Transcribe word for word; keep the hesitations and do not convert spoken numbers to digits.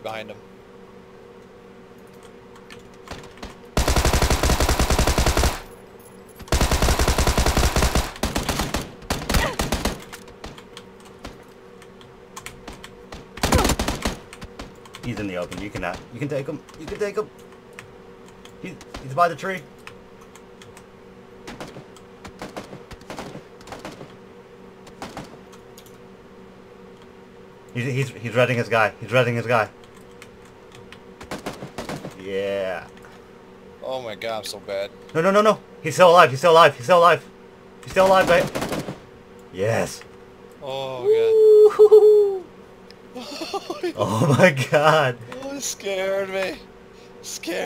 behind him. He's in the open. You can uh, you can take him. You can take him. He's he's by the tree. He's he's he's redding his guy. He's redding his guy. Yeah. Oh my god, I'm so bad. No no no no. He's still alive. He's still alive. He's still alive. He's still alive, mate. Yes. Oh god. Oh my god. Oh, it scared me. Scared.